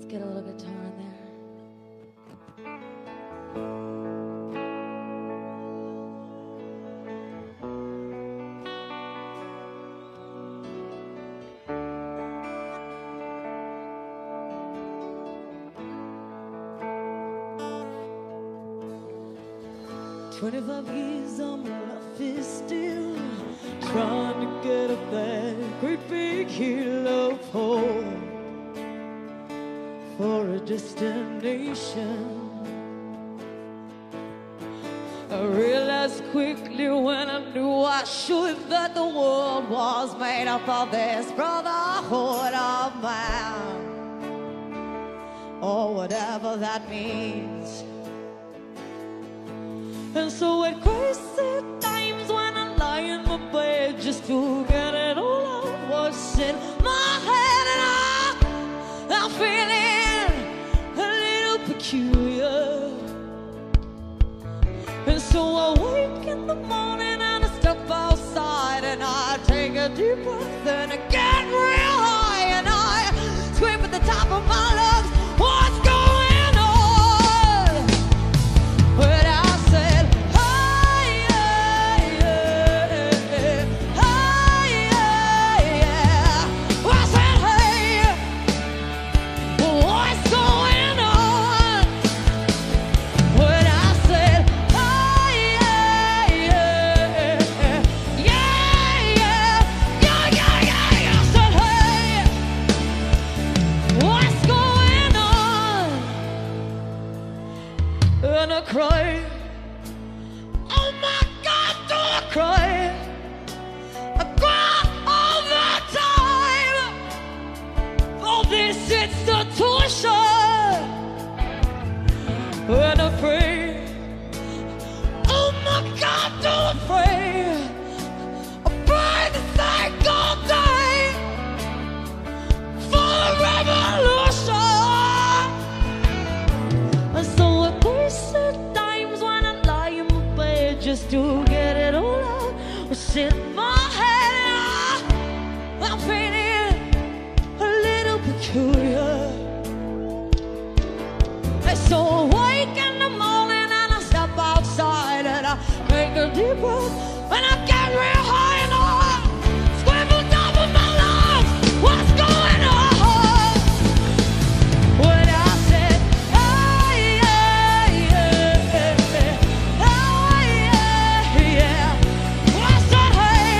Get a little guitar in there. 25 years of my life is still trying to get up that great big hill of hope for a destination. I realized quickly when I knew I should that the world was made up of this brotherhood of man, or whatever that means. And so at crazy times when I lie in my bed just to get it all out what's in my head, and I'm feeling a little peculiar. And so I wake in the morning and I step outside and I take a deep breath and I get real high and I scream at the top of my lungs, what's going on? But I said, hey, yeah, yeah, hey, yeah, yeah. I said, hey, what's going on? But I said, hey, yeah, yeah, yeah, yeah, yeah, yeah, yeah. I said, hey, what's going on? And I cried. Oh my God, do I cry? I cry all the time for this institution. And I pray, oh my God, do I pray? I pray the single day for a revolution. And so at wasted times when I lie in my bed just to get it all out what's in my head, and I'm feeling a little peculiar. And so I wake in the morning and I step outside and I take a deep breath and I get real high and I scream on top of my lungs, what's going on? When I said, hey, yeah, yeah, yeah, hey, yeah, yeah. I said, hey,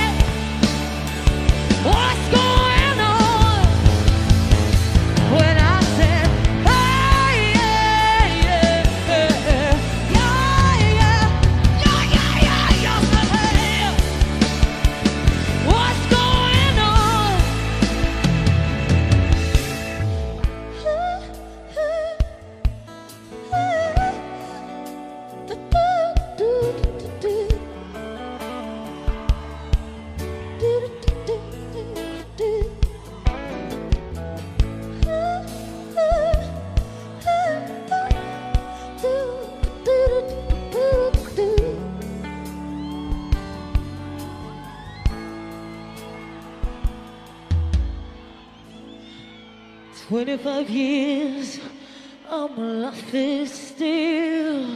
what's going on? When I said, hey, yeah, yeah, yeah, yeah, yeah, yeah, yeah, yeah, I said, hey, what's going on? "25 years of my life is still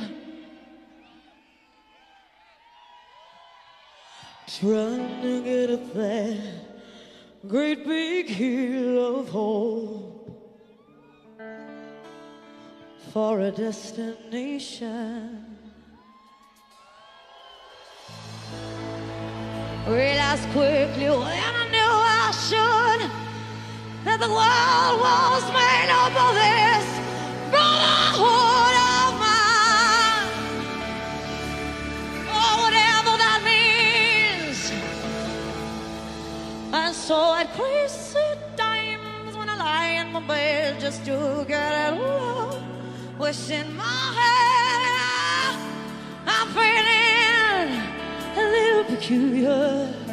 trying to get up that great big hill of hope for a destination." Realized quickly when I knew I should that the world was made up of this brotherhood of man, or whatever that means. And so at crazy times when I lie in my bed just to get it all out what's in my head, I'm feeling a little peculiar.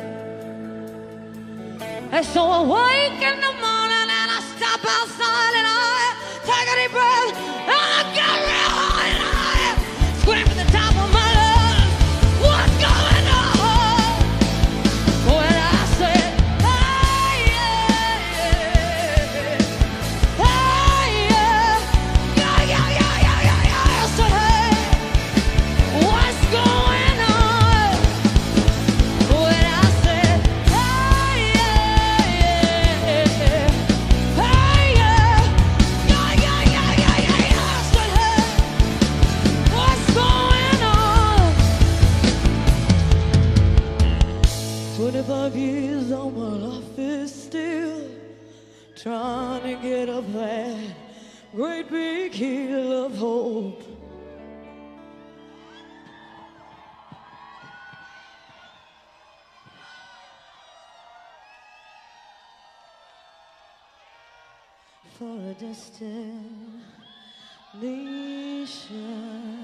And so I wake in the morning and I step outside and I take a deep breath and I get real high and I scream at the top of my lungs, what's going on? When I said, hey, yeah, yeah, hey, yeah, trying to get up that great big hill of hope. For a destination.